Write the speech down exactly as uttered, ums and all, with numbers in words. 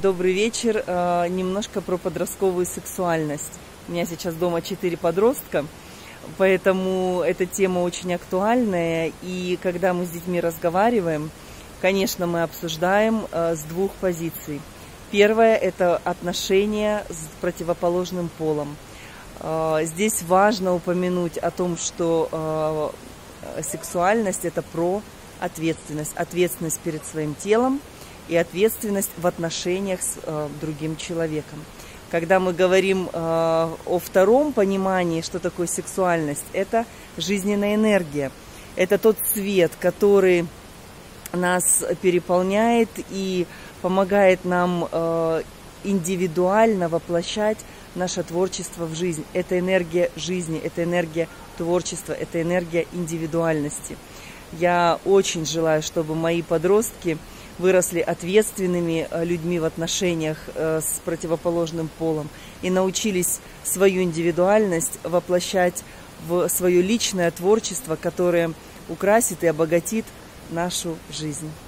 добрый вечер. Немножко про подростковую сексуальность. У меня сейчас дома четыре подростка, поэтому эта тема очень актуальная. И когда мы с детьми разговариваем, конечно, мы обсуждаем с двух позиций. Первое – это отношения с противоположным полом. Здесь важно упомянуть о том, что сексуальность – это про ответственность. Ответственность перед своим телом и ответственность в отношениях с э, другим человеком. Когда мы говорим э, о втором понимании, что такое сексуальность, это жизненная энергия. Это тот свет, который нас переполняет и помогает нам э, индивидуально воплощать наше творчество в жизнь. Это энергия жизни, это энергия творчества, это энергия индивидуальности. Я очень желаю, чтобы мои подростки выросли ответственными людьми в отношениях с противоположным полом и научились свою индивидуальность воплощать в свое личное творчество, которое украсит и обогатит нашу жизнь.